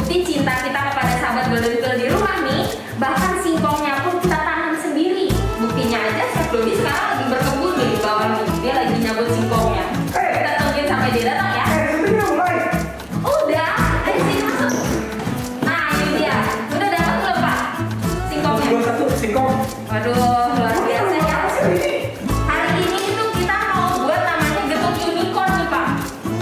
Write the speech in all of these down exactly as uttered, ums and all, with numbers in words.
bukti cinta kita kepada sahabat Golden Pill di rumah nih. Bahkan singkongnya pun kita tanam sendiri. Buktinya aja Chef Dodi sekarang lagi berkebun nih di bawah nih. Dia lagi nyabut singkongnya. Kita tungguin sampai dia datang ya. Eh, syutingnya mulai. Udah, ayo sini masuk. Nah ini dia. Udah dapat belum Pak singkongnya? Dua satu singkong. Waduh, luar biasa ya. Hari ini itu kita mau buat namanya getuk unicorn nih Pak.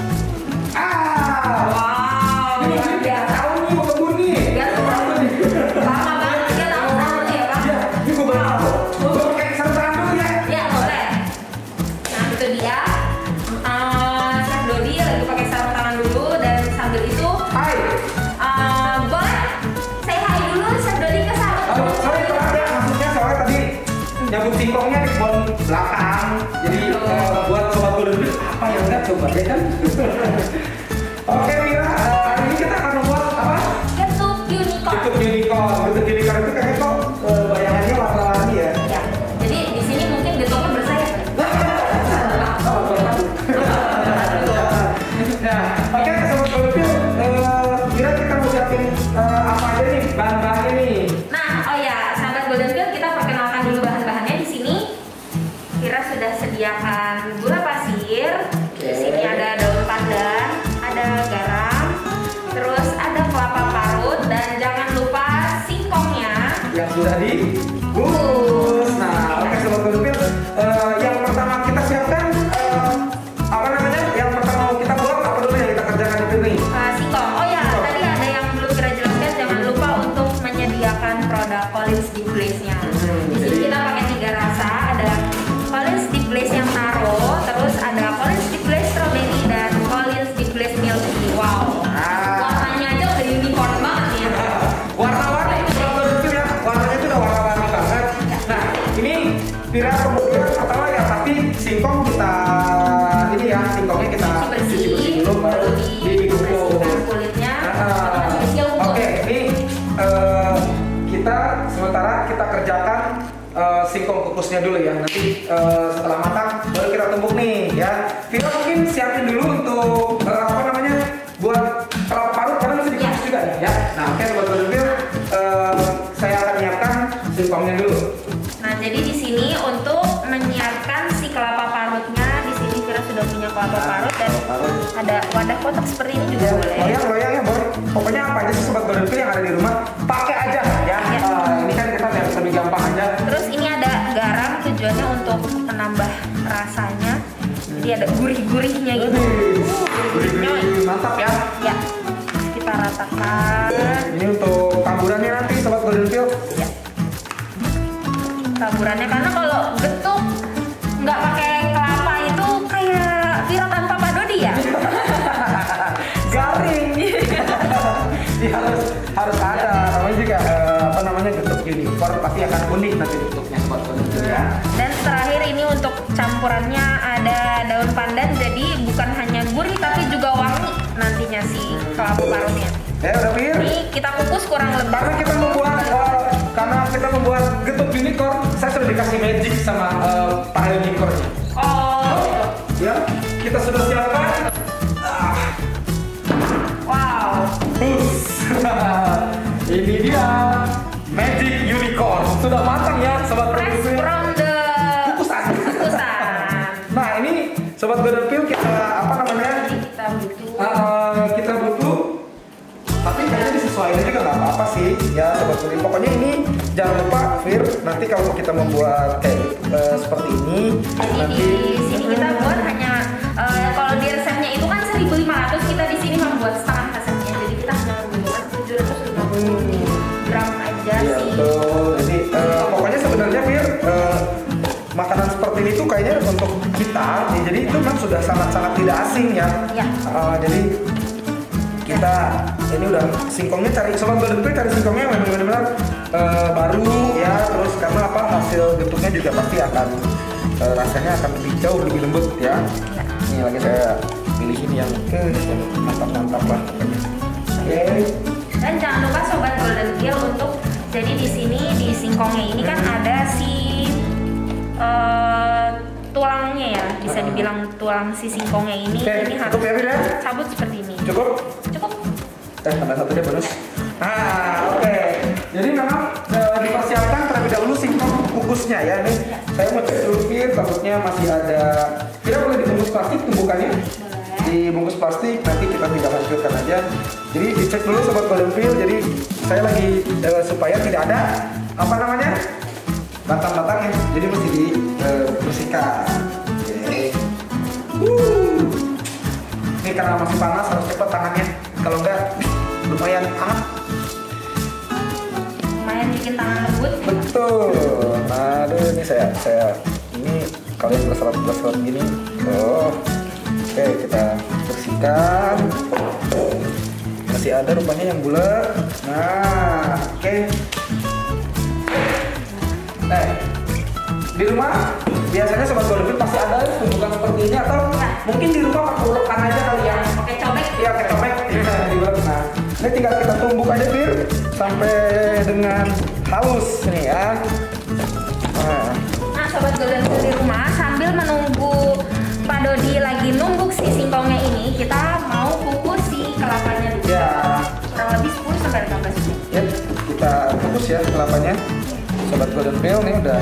Ah, Wow, ini luar dia biasa. tahu nih mau kebun nih. Biar tuh lama banget tiga tahun tahun ya Pak. Iya, ini gue baru. Gue pakai sarung tangan dulu ya. Ya boleh. Nah itu dia. Eh, Chef Dodi lagi pakai sarung tangan dulu dan sambil itu Hai. eh, boleh say hi dulu Chef Dodi ke sahabat. Oh, sorry telat ya, maksudnya soalnya tadi nyambung singkongnya di kebun belakang. Jadi eh, buat sobat Golden Pill apa yang enggak coba ya kan? Oke Mira, eh, hari ini kita akan membuat apa? Getuk unicorn. Getuk unicorn. Getuk unicorn itu kayaknya kok eh, bayangannya warna-warni ya. Ya. Jadi di sini mungkin getuknya bersayap. Nah, oke sobat Golden Pill, eh, Mira kita mau siapin eh, apa aja nih bahan-bahannya nih? Nah, oh ya, sahabat Golden Pill kita perkenalkan dulu bahan-bahannya di sini. Kira sudah sediakan gula pasir. Di sini ada daun pandan, ada garam, terus ada kelapa parut dan jangan lupa singkongnya. Yang sudah dibungkus. Nah, oke sobat Golden Pill, eh, yang pertama kita siapkan eh, apa namanya? Yang pertama kita buat apa dulu yang kita kerjakan itu nih? Uh, singkong. Oh ya, tadi ada yang belum kita jelaskan. Jangan lupa untuk menyediakan produk Collins Deep Glaze-nya. Di sini kita pakai tiga rasa. Ada Collins Deep Glaze yang taro, terus ada Collins Deep Glaze strawberry dan Collins Deep Glaze milk tea. Wow. Warnanya aja udah unicorn banget ya. Warna-warni sobat Golden Pill ya, warnanya itu udah warna-warni banget. Nah, ini Mira kemudian pertama ya tapi singkong kita ini ya singkongnya kita Cuci cuci bersih bersih, dulu baru dibungkus. dibersihkan kulitnya. Ah, Tapi masih kecil Oke, untuk. ini eh, kita sementara kita kerjakan eh, singkong kukusnya dulu ya. Nanti eh, setelah matang baru kita tumbuk nih ya. Vira mungkin siapin dulu untuk eh, apa namanya buat kelapa parut karena masih dikukus juga nih ya. Nah, oke buat Golden Pill, eh, saya akan nyiapkan singkongnya dulu. Nah, jadi di sini untuk menyiapkan si kelapa parutnya, di sini Vira sudah punya kelapa parut dan Parut. ada wadah kotak seperti ini juga Ya, boleh. loyang, loyang ya, Boy. Pokoknya apa aja sih sobat Golden Pill yang ada di rumah, pakai aja ya. Ya. Eh, ini kan kita biar lebih gampang aja. Terus ini ada garam, tujuannya untuk menambah rasanya. Jadi ada gurih-gurihnya gitu. Gurih-gurih, mantap ya. Ya, kita ratakan. Ini untuk taburannya nanti sobat Golden Pill. Ya. Taburannya karena kalau getuk nggak pakai kelapa itu kayak Vira tanpa Pak Dodi ya. Garing. Iya harus harus ada. Namanya juga eh, apa namanya getuk unicorn pasti akan unik nanti bentuknya sobat Golden Pill ya. Dan terakhir ini untuk campurannya ada daun pandan, jadi bukan hanya gurih tapi juga wangi nantinya si kelapa parutnya. Ya udah Pir. Ini kita kukus kurang lebih. Karena kita membuat eh, karena kita membuat getuk unicorn, saya sudah dikasih magic sama eh, Pak unicornnya. Oh, Ya, kita sudah siapkan. Ah, wow. bus. Ini dia magic unicorn. Sudah matang ya sobat Fresh Golden Pill. from the Kukusan. kukusan. Nah ini sobat Golden Pill kita apa namanya? Jadi kita butuh. Uh, kita butuh, tapi kayaknya disesuaikan juga nggak apa-apa sih ya sobat Golden Pill. Pokoknya ini jangan lupa Fir, nanti kalau kita membuat kayak uh, seperti ini Jadi nanti di sini kita buat hanya eh, kalau di resepnya itu kan seribu lima ratus, kita di sini membuat setengah resepnya. Jadi kita hanya membutuhkan tujuh ratus lima puluh gram aja Iya sih. betul. Jadi uh, pokoknya sebenarnya Fir uh, makanan seperti ini tuh kayaknya untuk kita, ya, jadi itu memang sudah sangat-sangat tidak asing ya. Ya. Uh, jadi kita ini udah singkongnya cari sobat Golden Pill, cari singkongnya memang benar-benar uh, baru ya. Terus karena apa hasil getuknya juga pasti akan uh, rasanya akan lebih jauh lebih lembut ya. Ya. Ini lagi saya pilihin yang eh, yang mantap-mantap lah pokoknya. Oke. Dan jangan lupa sobat Golden Pill untuk jadi di sini di singkongnya ini kan ada si eh, tulangnya ya, bisa dibilang tulang si singkongnya ini. Oke, Ini harus cukup ya, Fir, ya? cabut seperti ini. Cukup? Cukup. Eh, tambah satu deh bonus. Nah, oke. Okay. Jadi memang e, dipersiapkan terlebih dahulu singkong kukusnya ya. Nih, saya mau cek dulu Fir, takutnya masih ada. Tidak boleh dibungkus plastik tumbukannya. Dibungkus plastik, nanti kita tinggal hancurkan aja. Jadi dicek dulu sobat Golden Peel. Jadi saya lagi e, supaya tidak ada apa namanya batang-batangnya. Jadi mesti dibersihkan. Oke. Uh. Ini karena masih panas harus cepat tangannya. Kalau enggak lumayan hangat. Lumayan bikin tangan lembut. Betul. Nah, aduh ini saya saya ini kalian berseret-berseret gini. Oh. Oke, kita bersihkan. Masih ada rupanya yang bulat. Nah, oke. Eh, di rumah biasanya sobat Golden Peel pasti ada tumbukan seperti ini atau ya, mungkin di rumah pakai ulekan aja kali ya. Pakai cobek. Iya, pakai cobek. Nah, ini tinggal kita tumbuk aja Fir sampai dengan halus nih ya. Nah, nah sobat Golden Peel di rumah sambil menunggu Pak Dodi lagi numbuk si singkongnya ini, kita mau kukus si kelapanya dulu. ya. Kurang lebih sepuluh sampai lima belas menit. Ya, kita kukus ya kelapanya. Sobat Golden Peel nih udah.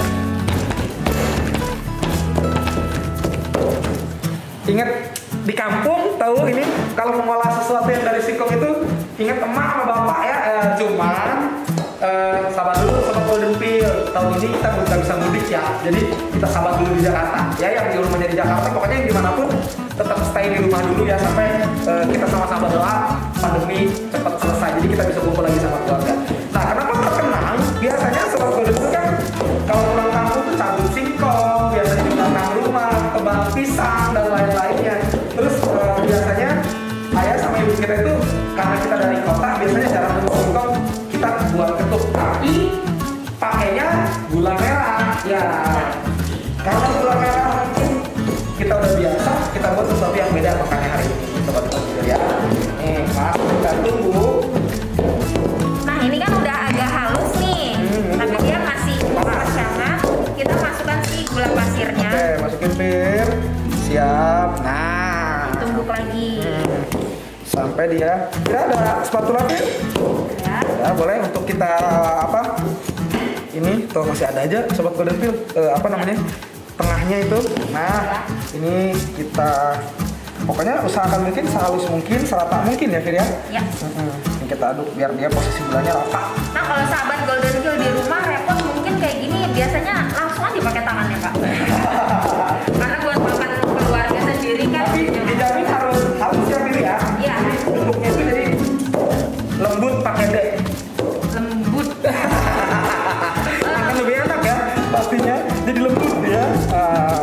Ingat di kampung tahu ini kalau mengolah sesuatu yang dari singkong itu ingat emak sama bapak ya. Eh, cuman eh, sabar dulu sobat Golden Peel. Tahun ini kita nggak bisa mudik ya. Jadi kita sabar dulu di Jakarta. Ya yang di rumahnya di Jakarta pokoknya yang dimanapun tetap stay di rumah dulu ya sampai eh, kita sama-sama doa pandemi cepat selesai. Jadi kita bisa kumpul lagi sama keluarga. Nah kenapa terkenal? Biasanya sobat Golden Peel kan kalau pulang kampung tuh cabut singkong, biasanya di belakang rumah, kebang pisang dan lain-lainnya. Terus uh, biasanya ayah sama ibu kita itu karena kita dari kota biasanya jarang nemu singkong, kita buat ketuk tapi pakainya gula merah ya. Karena gula merah mungkin kita udah biasa, kita buat sesuatu yang beda makanya hari ini sobat Golden Peel ya. Nih mas kita tunggu. Nah ini kan udah agak halus nih, hmm, tapi dia masih panas banget. Kita masukkan si gula pasirnya. Oke, masukin Fir. Siap. Nah, tumbuk lagi. Hmm. Sampai dia. Tidak ada spatula Fir? Ya. Ya, boleh untuk kita apa? Ini tuh masih ada aja sobat Golden Peel. Uh, apa namanya? Tengahnya itu. Nah, ini kita pokoknya usahakan mungkin sehalus mungkin, serata mungkin ya Fir ya. Ya. Hmm. Kita aduk biar dia posisi gulanya rata. Nah kalau sahabat Golden Peel di rumah repot mungkin kayak gini biasanya langsung aja pakai tangannya Pak. Karena buat makan keluarga sendiri kan. Tapi dijamin harus halus ya Fir ya. Iya. Bentuknya itu jadi lembut pakai D. Lembut. Akan lebih enak ya pastinya. Jadi lembut ya. Uh.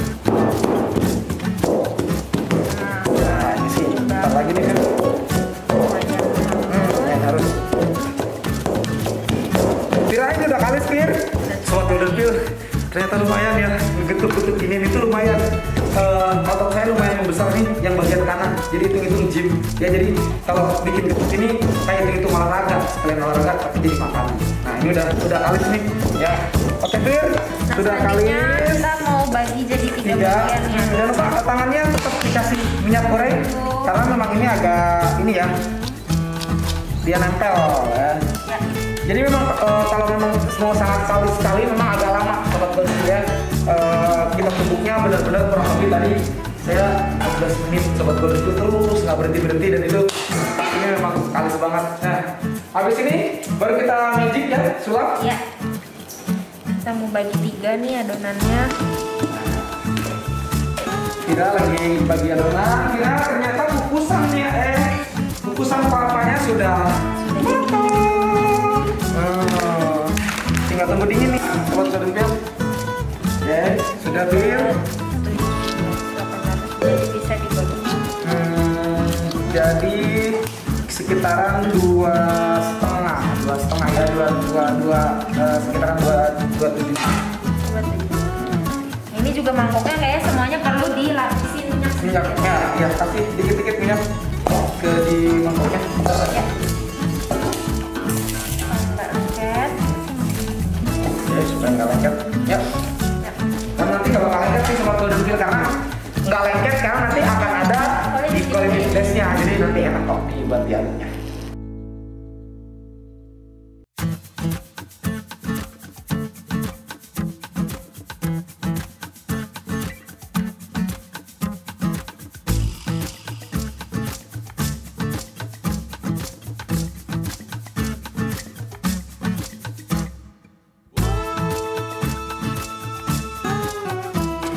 Nah ini sih. Bentar lagi nih kan. Harus kirain udah kalis Fir. Sobat Golden Peel ternyata lumayan ya getuk-getuk ini itu lumayan uh, otot saya lumayan membesar nih yang bagian kanan jadi hitung-hitung gym ya jadi kalau bikin getuk ini kayak hitung-hitung olahraga sekalian olahraga tapi jadi makanan. Nah ini udah udah kalis nih ya. Oke Fir nah, sudah kalis kita mau bagi jadi tiga, tiga. bagian ya. Jangan lupa tangannya tetap dikasih minyak goreng oh. Karena memang ini agak ini ya dia nempel ya. Ya. Jadi memang e, kalau memang mau sangat salus sekali memang agak lama sobat Golden Peel ya. E, kita tumbuknya benar-benar kurang lebih tadi saya empat belas menit sobat Golden Peel terus nggak berhenti berhenti dan itu ini memang kalis banget. Nah habis ini baru kita magic ya sulap. Ya. Kita mau bagi tiga nih adonannya. Kita lagi bagi adonan. Kira ternyata kukusannya eh kukusan kelapanya sudah matang. Hmm, tinggal tunggu dingin nih, sobat Golden Peel. Oke, sudah Fir. Jadi bisa dibagi. Hmm, jadi sekitaran dua setengah, dua setengah ya, dua dua dua uh, sekitaran dua dua tujuh. Ini juga mangkoknya kayaknya semuanya perlu dilapisin minyak. Minyaknya, ya kasih dikit-dikit minyak ke di mangkoknya. Ya. Nggak lengket. Ya supaya nggak lengket. Ya. Ya. Dan nanti kalau nggak lengket sih sobat Golden Peel karena nggak lengket karena nanti akan ada di quality testnya, jadi nanti enak kok di buat diaduknya.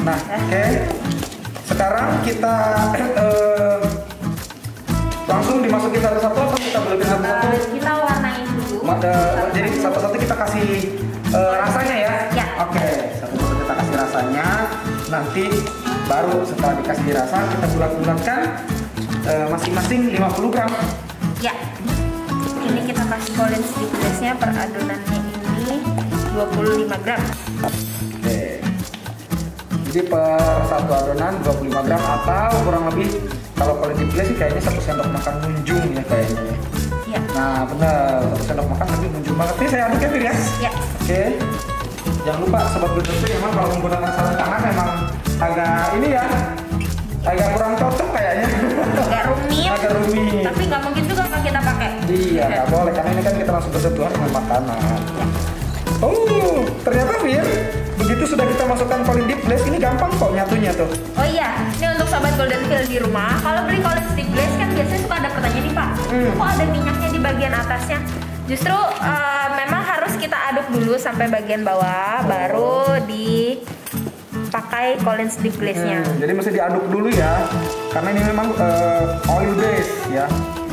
Nah, oke. Okay. Sekarang kita uh, langsung dimasukin satu-satu atau kita beletin satu-satu? Uh, kita warnain dulu. Uh, jadi satu-satu kita kasih uh, rasanya ya? Ya. Oke, okay. Satu-satu kita kasih rasanya. Nanti baru setelah dikasih rasa kita bulat-bulatkan uh, masing-masing lima puluh gram. Ya. Ini kita kasih Collins Deep Glaze-nya per adonannya ini dua puluh lima gram. Oke. Jadi per satu adonan dua puluh lima gram atau kurang lebih kalau Collins Deep Glaze sih kayaknya satu sendok makan munjung ya kayaknya. Ya. Nah benar, satu sendok makan tapi munjung banget. Ini saya aduk ya Fir ya? Ya. Oke. Jangan lupa sobat Blender memang kalau menggunakan sarung tangan memang agak ini ya, agak kurang cocok kayaknya. Agak rumit. Agak rumit. Tapi nggak mungkin juga kalau kita pakai. Iya, nggak boleh karena ini kan kita langsung bersentuhan dengan makanan. Oh, ternyata Fir, begitu sudah kita masukkan Collins Deep Glaze ini gampang kok nyatunya tuh. Oh iya, ini untuk sobat Golden Field di rumah, kalau beli Collins Deep Glaze kan biasanya suka ada pertanyaan nih Pak, hmm. kok ada minyaknya di bagian atasnya? Justru uh, memang harus kita aduk dulu sampai bagian bawah, oh. baru dipakai Collins Deep Glaze-nya. Hmm, jadi mesti diaduk dulu ya, karena ini memang uh, oil base ya.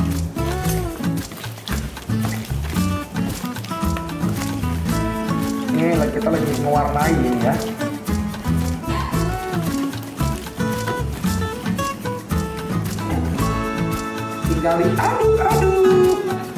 Ini kita lagi mewarnai ini ya. Tinggal diaduk-aduk.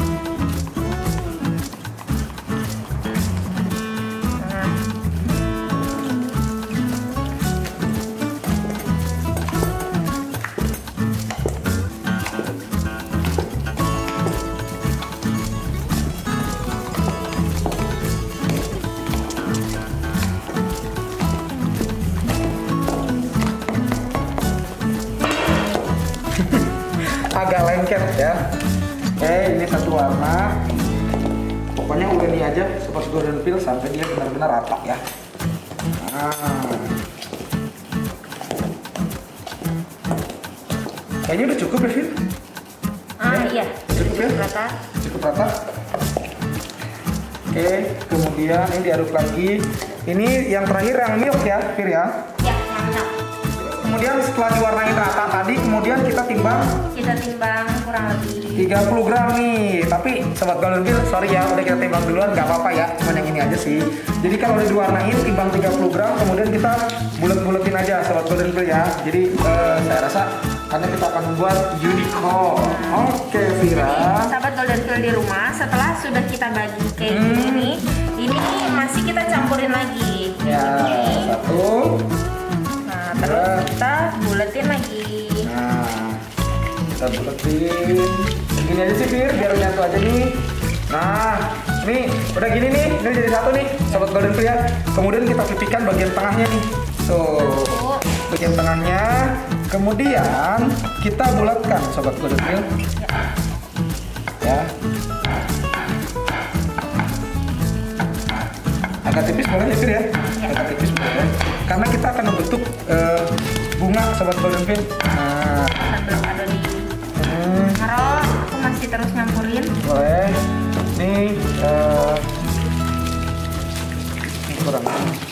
Agak lengket ya. Oke, ini satu warna. Pokoknya udah ini aja seperti Golden Field sampai dia benar-benar rata ya. Nah. Kayaknya udah cukup ya, Fir? Ah ya? Iya. Cukup ya? Rata. Cukup rata. Oke, kemudian ini diaduk lagi. Ini yang terakhir yang milk ya, Fir ya? Ya, yang milk. Kemudian setelah diwarnai rata tadi, kemudian kita timbang kita timbang kurang lebih tiga puluh gram nih. Tapi sobat Golden Field, sorry ya, udah kita timbang duluan, nggak apa-apa ya, cuman yang ini aja sih. Jadi kalau udah diwarnain timbang tiga puluh gram, kemudian kita bulet-buletin aja sobat Golden Field ya. Jadi uh, saya rasa karena kita akan membuat unicorn. Oke, Vira. Jadi, sahabat Golden Field di rumah, setelah sudah kita bagi kayak hmm. gini, ini masih kita campurin lagi. Ya, ini. satu. Nah, terus kita buletin lagi. Nah, kita buletin. Gini aja sih, Fir, biar nyatu aja nih. Nah, nih udah gini nih, ini jadi satu nih, sobat Golden Field ya. Kemudian kita pipihkan bagian tengahnya nih. Tuh, bagian tengahnya. Kemudian kita bulatkan sobat Golden Field. Ya. Agak tipis boleh ya, Fir ya? Agak tipis boleh. Karena kita akan membentuk uh, bunga sobat Golden Field. Nah, sambil ada di hmm. Karo, aku masih terus nyampurin. Boleh. Nih, uh, ini kurang.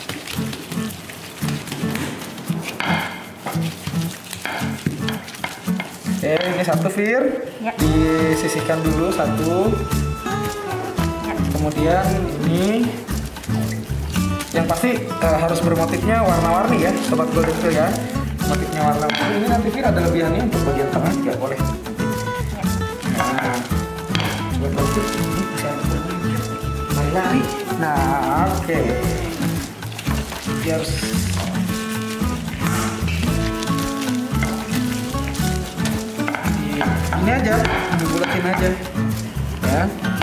Oke, ini satu, Fir. Ya. Disisihkan dulu satu. Ya. Kemudian ini yang pasti uh, harus bermotifnya warna-warni ya, sobat Golden Field ya. Motifnya warna-warni. Ini nanti, Fir, ada lebihannya untuk bagian tengah juga boleh. Ya. Nah, buat nanti ini bisa lari-lari. Nah, oke. Okay. Dia harus ini aja, dibulatin aja ya.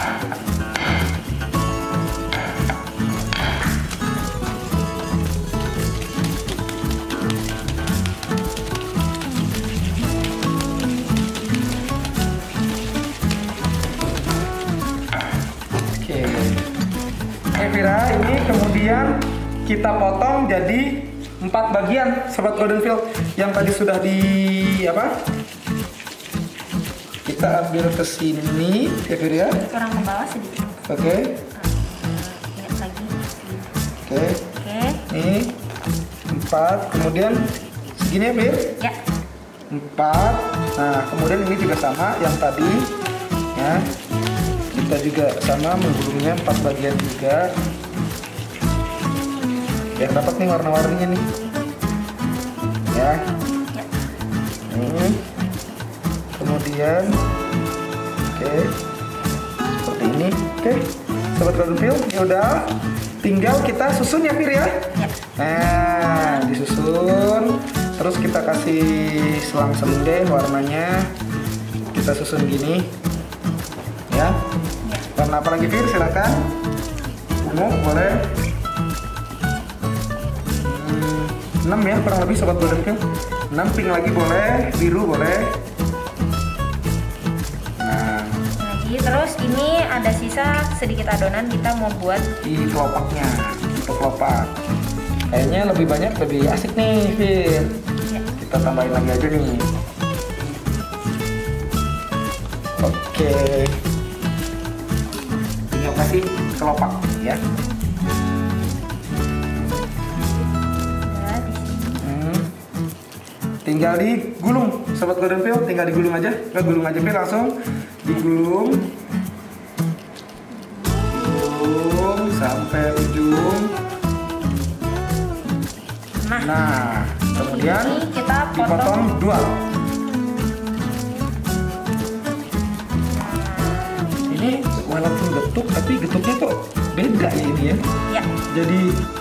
Oke, oke Vira, ini kemudian kita potong jadi empat bagian sobat Golden Field yang tadi sudah di apa? Kita ambil ke sini, ya Fir ya. Kurang ke bawah sedikit. Oke. Okay. Nah, lihat lagi. Oke. Okay. Oke. Nih empat, kemudian segini ya Fir? Ya. empat. Nah, kemudian ini juga sama yang tadi ya. Kita juga sama menggulungnya empat bagian juga. Ya, dapat nih warna-warninya nih. Ya. Ya. Ini. Kemudian oke. Seperti ini. Oke. Sobat Golden Pill, ya udah. Tinggal kita susun ya Fir ya. Ya. Nah, disusun. Terus kita kasih selang-seling deh warnanya. Kita susun gini. Ya. Warna apa lagi Fir? Silakan. Ungu boleh. Hmm, enam ya kurang lebih sobat Golden Pill. enam, pink lagi boleh, biru boleh. Nah, Lagi terus ini ada sisa sedikit adonan, kita mau buat di kelopaknya, untuk kelopak. Kayaknya lebih banyak lebih asik nih Fir. ya. Kita tambahin lagi aja nih. Oke. Tinggal kasih kelopak ya. Ya, di sini. Hmm. Tinggal digulung, sobat Golden Pill, tinggal digulung aja. Nggak gulung aja Fir, langsung digulung. Gulung sampai ujung. Nah, Nah, kemudian ini kita dipotong potong. dua. Ini walaupun getuk, tapi getuknya kok beda ya ini ya. Ya, Jadi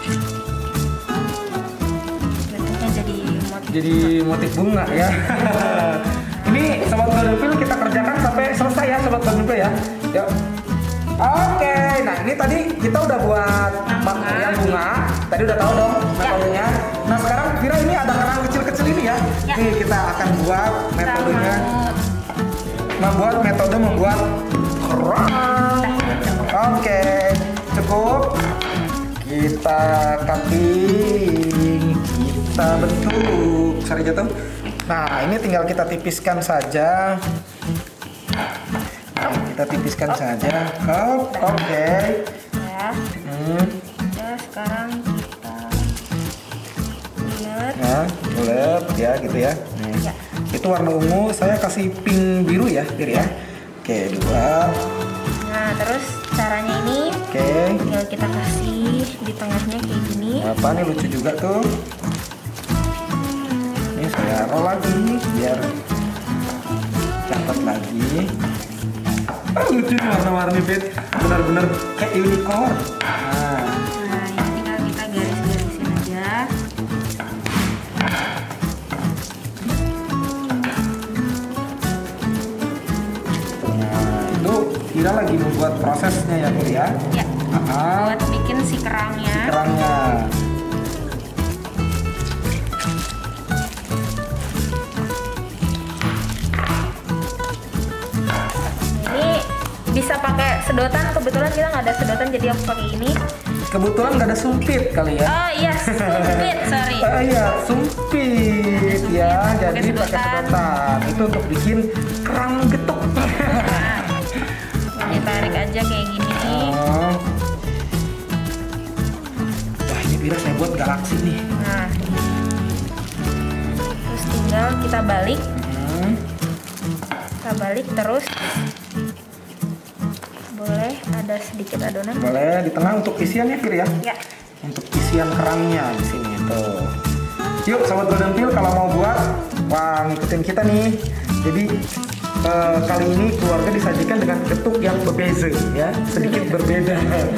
bentuknya jadi motif. jadi motif bunga ya. Ini sobat Golden Pill kita kerjakan sampai selesai ya sobat Golden Pill ya. Yuk. Oke, nah ini tadi kita udah buat Bunga. yang bunga. Tadi udah tahu dong metodenya. Nah sekarang Vira ini ada kerang kecil-kecil ini ya. Ya. Nih kita akan buat Kita metodenya. mau- Membuat metode membuat kerang. Oke, cukup. Kita cutting, kita bentuk. Sorry jatuh. Nah, ini tinggal kita tipiskan saja. Nah, kita tipiskan saja. Oh, oke. Ya, Hmm, ya sekarang kita lihat. nah, bulat ya gitu ya. Nih. Ya. Itu warna ungu, saya kasih pink biru ya, Fir ya. Oke, dua. Nah, terus caranya ini Oke. tinggal kita kasih di tengahnya kayak gini. Apa nih lucu juga tuh. Ini saya roll lagi biar catat lagi. Ah, lucu nih warna-warni Fit. Benar-benar kayak unicorn. Nah, Nah, ini tinggal kita garis-garisin aja. nah itu Vira lagi membuat prosesnya ya Fir ya. Ya, Ah, buat bikin si kerangnya. kerangnya. Ini bisa pakai sedotan, kebetulan kita nggak ada sedotan jadi aku pakai ini. Kebetulan nggak ada sumpit kali ya. Oh iya, sumpit, sorry. Ah iya, sumpit Sumpit, ya. pakai Jadi pakai sedotan. sedotan. Itu untuk bikin kerang getuk. Nah, ini tarik aja kayak gini. Oh. Wah, ini Vira saya buat galaksi nih. Nah, terus tinggal kita balik, Hmm. kita balik terus. Boleh ada sedikit adonan. Boleh di tengah untuk isiannya Fir ya. Ya, Untuk isian kerangnya di sini tuh. Yuk sobat Golden Pill kalau mau buat, wah ngikutin kita nih. Jadi eh, kali ini keluarga disajikan dengan getuk yang berbeza ya, sedikit berbeda.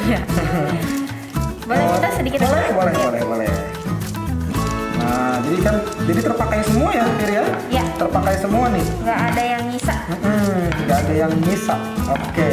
boleh kita sedikit boleh, aja? boleh, boleh, boleh. Nah, jadi kan jadi terpakai semua ya, Fir ya? Ya. Terpakai semua nih. Nggak ada yang nyisa. Mm-mm, nggak ada yang nyisa. Oke.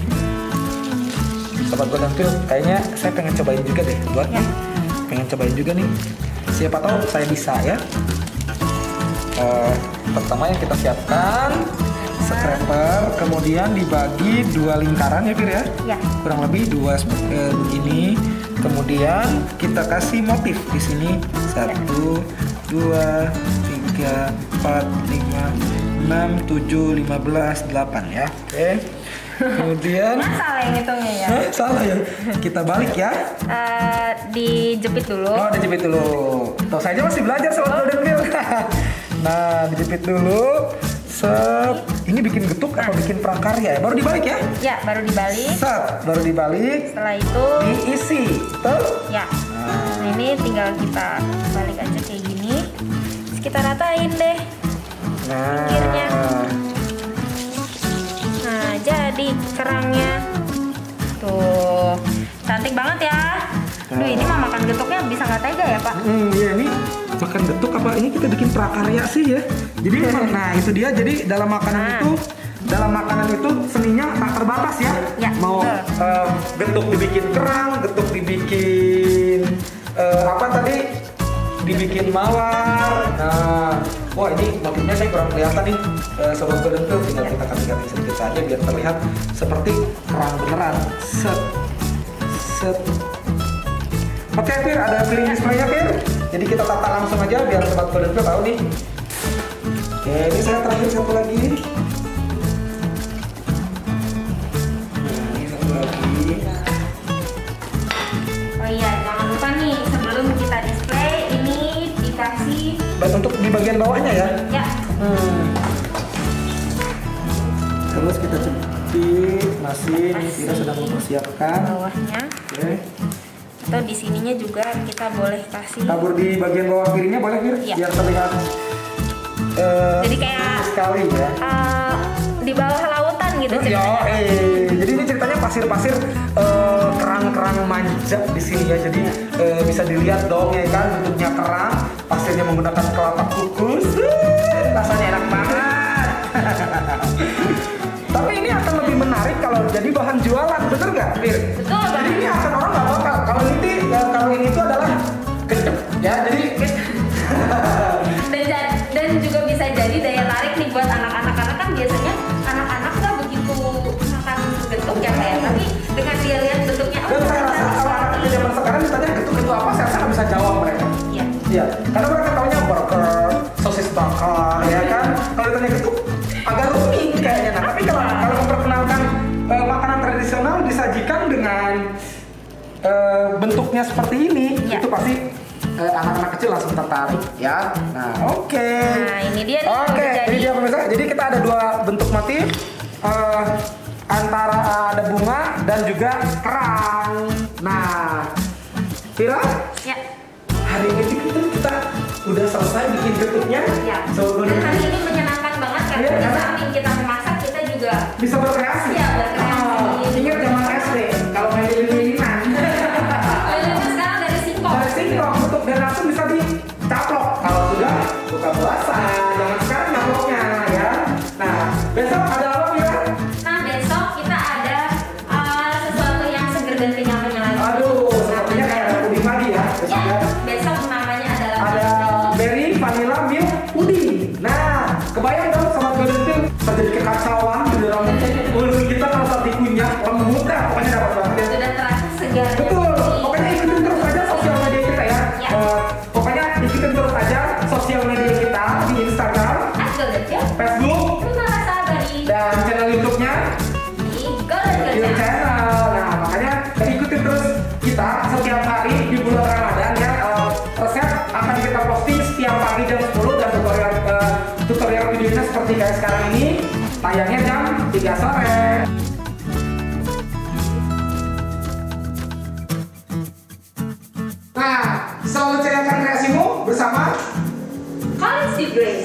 Sobat Golden Pill, kayaknya saya pengen cobain juga deh buat Ya. pengen cobain juga nih. Siapa tahu saya bisa ya. Eh, pertama yang kita siapkan scraper, kemudian dibagi dua lingkaran ya Fir ya. Ya, Kurang lebih dua seperti eh, begini. Kemudian kita kasih motif di sini satu, dua, tiga, empat, lima, enam, tujuh, lima belas, delapan ya. Oke. Kemudian Nah, salah yang hitungnya ya. Hah, salah ya. Kita balik ya. Eh, dijepit dulu. Oh, dijepit dulu. Tuh, saya aja masih belajar soal golden wheel. Nah, dijepit dulu. Set. Ini bikin getuk atau bikin prakarya ya? Baru dibalik ya? Ya, baru dibalik. Set, baru dibalik. Setelah itu Diisi. Tuh. ya. Nah, ini tinggal kita balik aja kayak gini. Terus kita ratain deh. Nah. Pinggirnya. Nah, jadi kerangnya. Tuh. Cantik banget ya. Duh, ini mah makan getuknya bisa nggak tega ya, Pak? Hmm, iya ini makan getuk apa ini kita bikin prakarya sih ya. Jadi memang, nah itu dia. Jadi dalam makanan Nah. itu, dalam makanan itu seninya tak terbatas ya. Ya, Mau betul. eh, getuk dibikin kerang, getuk dibikin eh, apa tadi? Dibikin mawar. Nah, wah ini motifnya saya kurang kelihatan nih, eh, sobat golden wheel. Tinggal kita kasih-kasih sedikit saja biar terlihat seperti kerang beneran. Set, set. Oke, Fir, ada feeling display-nya, Fir. Jadi kita tata langsung aja biar sobat golden wheel tahu nih. Oke, ini saya terakhir satu lagi. Nah, ini satu lagi. Oh iya, jangan lupa nih sebelum kita display ini dikasih Dan untuk di bagian bawahnya ya. ya. Hmm. Terus kita cepit, masih ini kita sedang mempersiapkan. Bawahnya Oke. atau di sininya juga kita boleh kasih. Tabur di bagian bawah kirinya boleh, Fir? Iya. Biar terlihat eh, Jadi kayak lucu sekali ya. eh, di bawah lautan gitu Ya, ceritanya. eh. Jadi ini ceritanya pasir-pasir eh, kerang-kerang manja di sini ya. Jadi eh, bisa dilihat dong ya kan bentuknya kerang, pasirnya menggunakan kelapa kukus. Eh, rasanya enak banget. Tapi ini akan lebih menarik kalau jadi bahan jualan, betul nggak, Fir? Betul, Bang. Jadi ini akan orang nggak bakal. Kalau ini, ya, kalau ini itu adalah gedek, ya. Jadi dan ja- dan juga bisa jadi daya tarik nih buat anak-anak karena kan biasanya anak-anak nggak begitu makan getuk ya kayak tapi dengan dia lihat bentuknya oh dan saya rasa ternyata kalau anak kecil zaman sekarang ditanya getuk-getuk apa, saya rasa nggak bisa jawab mereka. Iya. Iya, karena mereka taunya burger, sosis bakar, ya kan. Kalau ditanya getuk, agak rumit kayaknya. Nah, tapi kalau kalau memperkenalkan eh, makanan tradisional disajikan dengan eh, bentuknya seperti ini, Iya. itu pasti eh, anak-anak kecil langsung tertarik, ya. Nah, oke. Nah, ini dia nih yang Oke, udah ini jadi. dia pemirsa. Jadi kita ada dua bentuk motif. eh, antara ada bunga dan juga kerang. Nah, Vira, Ya. hari ini kita, kita udah selesai bikin getuknya. Ya. So, Dan hari ini menyenangkan banget karena Iya, di karena- samping kita memasak kita juga bisa berkreasi. Iya, berkreasi. Oh, ingat zaman S D kalau main lilin-lilinan. Lilin sekarang dari singkong. Dari singkong bentuk dan langsung bisa dicaplok. Kalau sudah buka puasa, zaman sekarang nyaploknya ya. Nah, besok ada apa Vira? Nah, besok kita ada uh, sesuatu yang seger dan kenyal-kenyal lagi. Aduh, sepertinya kayak ada puding pagi ya. Besok Ya, ya. besok namanya adalah Ada berry vanilla milk puding. Nah, kebayang dong sama golden wheel terjadi kekacauan di dalam mulut kita kalau saat dikunyah lembut dah, pokoknya dapat banget ya. sudah terasa segar. Betul, pokoknya ikutin terus aja sosial media kita ya. Ya. Eh, pokoknya ikutin terus aja sosial media kita di Instagram, Golden Wheel. Facebook, Rumah Rasa Abadi dan channel YouTube-nya di Golden Wheel YouTube Channel. channel. Nah, makanya ikutin terus kita setiap hari di bulan Ramadan ya. Eh, resep akan kita posting setiap pagi jam sepuluh dan tutorial eh, tutorial videonya seperti kayak sekarang ini tayangnya jam tiga sore. Nah, selalu ceyakan kreasimu bersama Collins di Grace.